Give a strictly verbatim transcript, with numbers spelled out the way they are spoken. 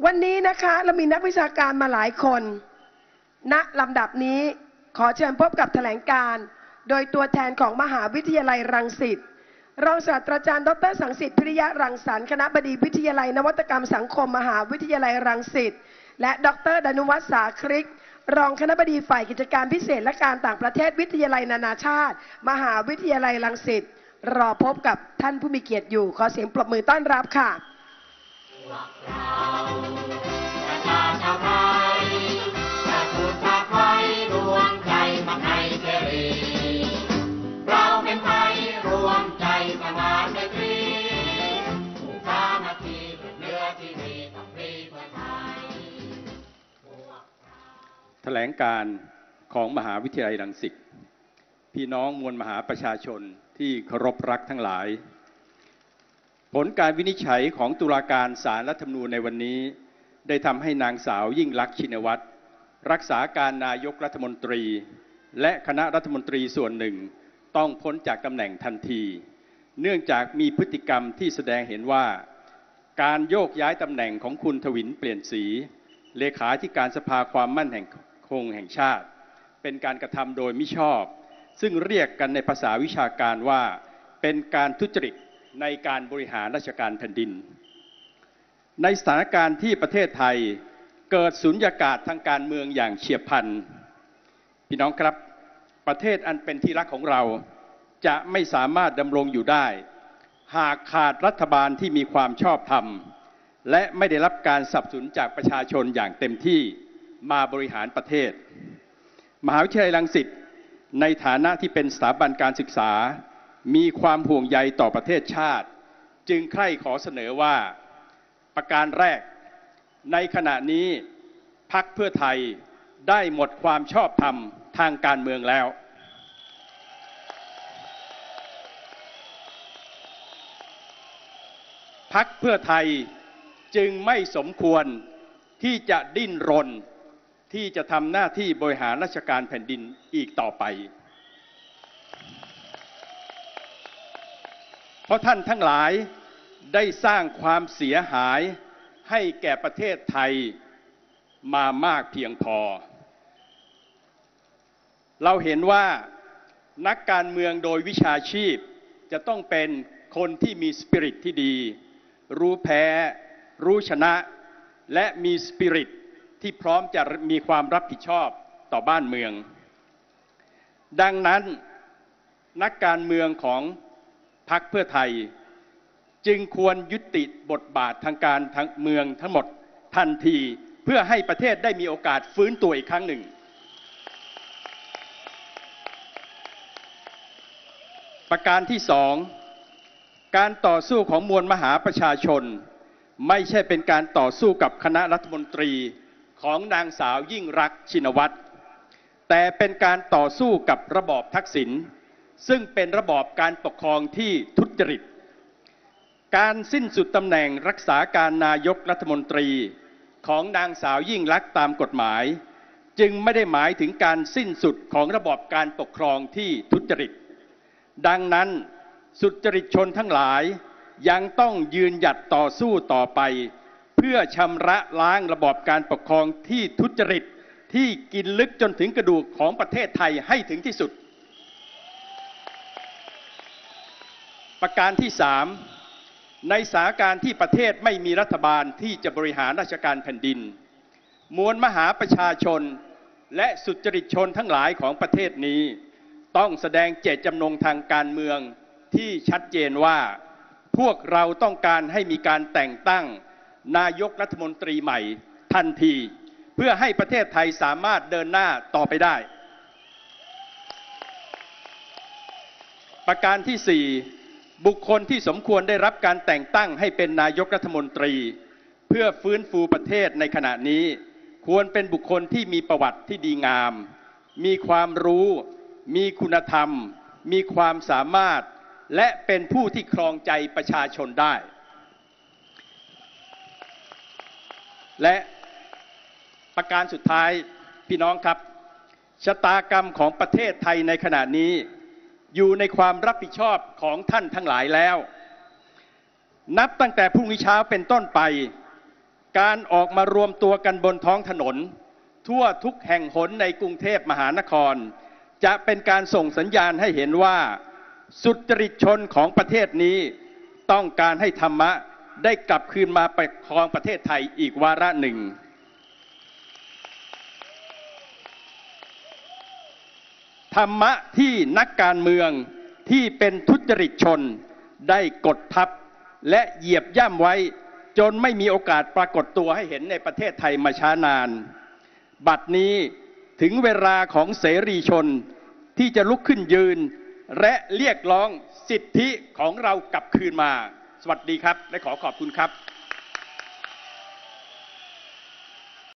วันนี้นะคะเรามีนักวิชาการมาหลายคนณลำดับนี้ขอเชิญพบกับแถลงการณ์โดยตัวแทนของมหาวิทยาลัยรังสิตรองศาสตราจารย์ดร.สังสิทธิ์พิริยะรังสรรค์คณบดีวิทยาลัยนวัตกรรมสังคมมหาวิทยาลัยรังสิตและดร.ดนุวัฒน์สาคริกรองคณบดีฝ่ายกิจการพิเศษและการต่างประเทศวิทยาลัยนานาชาติมหาวิทยาลัยรังสิตรอพบกับท่านผู้มีเกียรติอยู่ขอเสียงปรบมือต้อนรับค่ะแถลงการของมหาวิทยาลัยรังสิตพี่น้องมวลมหาประชาชนที่เคารพรักทั้งหลายผลการวินิจฉัยของตุลาการศาลรัฐธรรมนูญในวันนี้ได้ทำให้นางสาวยิ่งลักษณ์ชินวัตรรักษาการนายกรัฐมนตรีและคณะรัฐมนตรีส่วนหนึ่งต้องพ้นจากตำแหน่งทันทีเนื่องจากมีพฤติกรรมที่แสดงเห็นว่าการโยกย้ายตำแหน่งของคุณถวินเปลี่ยนศรีเลขาธิการสภาความมั่นคงแห่งชาติเป็นการกระทำโดยมิชอบซึ่งเรียกกันในภาษาวิชาการว่าเป็นการทุจริตในการบริหารราชการแผ่นดินในสถานการณ์ที่ประเทศไทยเกิดสุญญากาศทางการเมืองอย่างเฉียบพลันพี่น้องครับประเทศอันเป็นที่รักของเราจะไม่สามารถดำรงอยู่ได้หากขาดรัฐบาลที่มีความชอบธรรมและไม่ได้รับการสนับสนุนจากประชาชนอย่างเต็มที่มาบริหารประเทศมหาวิทยาลัยรังสิตในฐานะที่เป็นสถาบันการศึกษามีความห่วงใยต่อประเทศชาติจึงใคร่ขอเสนอว่าประการแรกในขณะนี้พรรคเพื่อไทยได้หมดความชอบธรรมทางการเมืองแล้วพรรคเพื่อไทยจึงไม่สมควรที่จะดิ้นรนที่จะทำหน้าที่บริหารราชการแผ่นดินอีกต่อไปเพราะท่านทั้งหลายได้สร้างความเสียหายให้แก่ประเทศไทยมามากเพียงพอเราเห็นว่านักการเมืองโดยวิชาชีพจะต้องเป็นคนที่มีสปิริตที่ดีรู้แพ้รู้ชนะและมีสปิริตที่พร้อมจะมีความรับผิดชอบต่อบ้านเมืองดังนั้นนักการเมืองของพรรคเพื่อไทยจึงควรยุติบทบาททางการทางเมืองทั้งหมดทันทีเพื่อให้ประเทศได้มีโอกาสฟื้นตัวอีกครั้งหนึ่งประการที่สองการต่อสู้ของมวลมหาประชาชนไม่ใช่เป็นการต่อสู้กับคณะรัฐมนตรีของนางสาวยิ่งลักษณ์ชินวัตรแต่เป็นการต่อสู้กับระบอบทักษิณซึ่งเป็นระบอบการปกครองที่ทุจริตการสิ้นสุดตำแหน่งรักษาการนายกรัฐมนตรีของนางสาวยิ่งลักษณ์ตามกฎหมายจึงไม่ได้หมายถึงการสิ้นสุดของระบอบการปกครองที่ทุจริตดังนั้นสุจริตชนทั้งหลายยังต้องยืนหยัดต่อสู้ต่อไปเพื่อชำระล้างระบอบการปกครองที่ทุจริตที่กินลึกจนถึงกระดูกของประเทศไทยให้ถึงที่สุดประการที่สามในสถานการณ์ที่ประเทศไม่มีรัฐบาลที่จะบริหารราชการแผ่นดินมวลมหาประชาชนและสุจริตชนทั้งหลายของประเทศนี้ต้องแสดงเจตจำนงทางการเมืองที่ชัดเจนว่าพวกเราต้องการให้มีการแต่งตั้งนายกรัฐมนตรีใหม่ทันทีเพื่อให้ประเทศไทยสามารถเดินหน้าต่อไปได้ประการที่สี่บุคคลที่สมควรได้รับการแต่งตั้งให้เป็นนายกรัฐมนตรีเพื่อฟื้นฟูประเทศในขณะนี้ควรเป็นบุคคลที่มีประวัติที่ดีงามมีความรู้มีคุณธรรมมีความสามารถและเป็นผู้ที่ครองใจประชาชนได้และประการสุดท้ายพี่น้องครับชะตากรรมของประเทศไทยในขณะนี้อยู่ในความรับผิดชอบของท่านทั้งหลายแล้วนับตั้งแต่พรุ่งนี้เช้าเป็นต้นไปการออกมารวมตัวกันบนท้องถนนทั่วทุกแห่งหนในกรุงเทพมหานครจะเป็นการส่งสัญญาณให้เห็นว่าสุจริตชนของประเทศนี้ต้องการให้ธรรมะได้กลับคืนมาประคองประเทศไทยอีกวาระหนึ่งธรรมะที่นักการเมืองที่เป็นทุจริตชนได้กดทับและเหยียบย่ำไว้จนไม่มีโอกาสปรากฏตัวให้เห็นในประเทศไทยมาช้านานบัดนี้ถึงเวลาของเสรีชนที่จะลุกขึ้นยืนและเรียกร้องสิทธิของเรากลับคืนมาสวัสดีครับและขอขอบคุณครับ